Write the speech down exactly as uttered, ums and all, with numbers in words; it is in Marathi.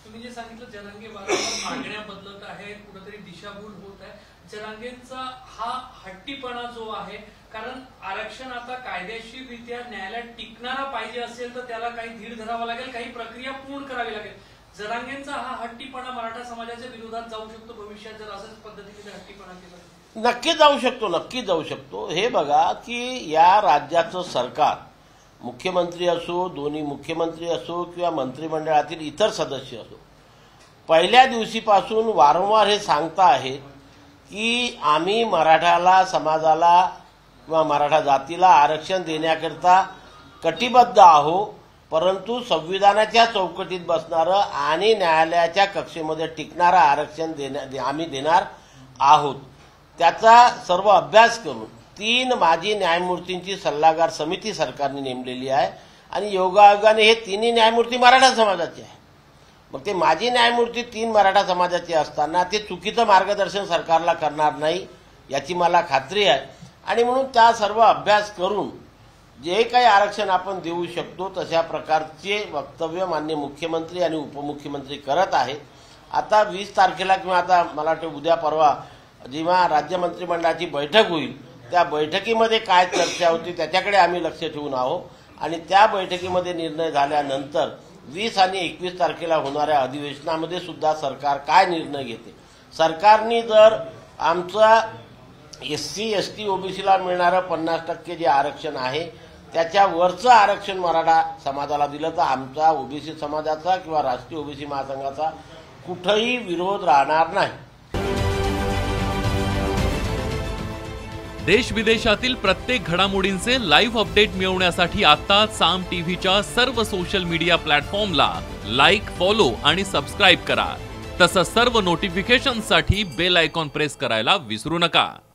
तुम्ही जे सांगितलं जरांगे वारंवार मागण्या बदलत आहेत, कुठेतरी दिशाभूल होत आहे. जरांगेंचा हा हट्टीपणा जो आहे, कारण आरक्षण आता कायदेशीररित्या न्यायालयात टिकणारा पाहिजे असेल तर त्याला काही धीर धरावा लागेल, काही प्रक्रिया पूर्ण करावी लागेल. जरांगेंचा हा हट्टीपणा मराठा समाजाच्या विरोधात जाऊ शकतो भविष्यात जर असंच पद्धतीने हट्टीपणा केला? नक्की जाऊ शकतो, नक्की जाऊ शकतो. हे बघा की या राज्याचं सरकार, मुख्यमंत्री असो, दोन्ही मुख्यमंत्री असो किंवा मंत्रिमंडळातील इतर सदस्य असो, पहिल्या दिवशीपासून वारंवार हे सांगता आहेत की आम्ही मराठाला समाजाला किंवा मराठा जातीला आरक्षण देण्याकरता कटिबद्ध आहोत, परंतु संविधानाच्या चौकटीत बसणारं आणि न्यायालयाच्या कक्षेमध्ये टिकणारं आरक्षण देण्या आम्ही देणार आहोत. त्याचा सर्व अभ्यास करून तीन माजी न्यायमूर्तींची सल्लागार समिती सरकारने नेमलेली आहे आणि योगायोगाने हे तिन्ही न्यायमूर्ती मराठा समाजाचे आहे. मग ते माजी न्यायमूर्ती तीन मराठा समाजाचे असताना ते चुकीचं मार्गदर्शन सरकारला करणार नाही याची मला खात्री आहे. आणि म्हणून त्या सर्व अभ्यास करून जे काही आरक्षण आपण देऊ शकतो तशा प्रकारचे वक्तव्य माननीय मुख्यमंत्री आणि उपमुख्यमंत्री करत आहेत. आता वीस तारखेला किंवा आता मला वाटतं उद्या परवा जेव्हा राज्य मंत्रिमंडळाची बैठक होईल त्या बैठकीमध्ये काय चर्चा होती त्याच्याकडे आम्ही लक्ष ठेवून आहोत आणि त्या बैठकीमध्ये निर्णय झाल्यानंतर वीस आणि एकवीस तारखेला होणाऱ्या अधिवेशनामध्ये सुद्धा सरकार काय निर्णय घेते. सरकारने जर आमचा एस सी एस टी ओबीसीला मिळणारं पन्नास टक्के जे आरक्षण आहे त्याच्यावरचं आरक्षण मराठा समाजाला दिलं तर आमचा ओबीसी समाजाचा किंवा राष्ट्रीय ओबीसी महासंघाचा कुठेही विरोध राहणार नाही. देश विदेशातील प्रत्येक घडामोडींचे लाईव्ह अपडेट मिळवण्यासाठी आता साम टीव्हीच्या सर्व सोशल मीडिया प्लॅटफॉर्मला लाईक, फॉलो आणि सबस्क्राईब करा. तसंच सर्व नोटिफिकेशनसाठी बेल आयकॉन प्रेस करायला विसरू नका.